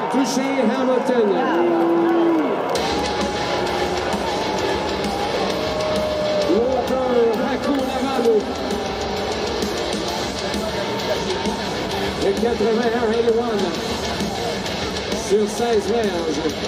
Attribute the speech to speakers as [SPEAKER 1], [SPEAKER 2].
[SPEAKER 1] Touché Hamilton. L'auteur Hakunavanhu. Le 81-81 sur 16 verges.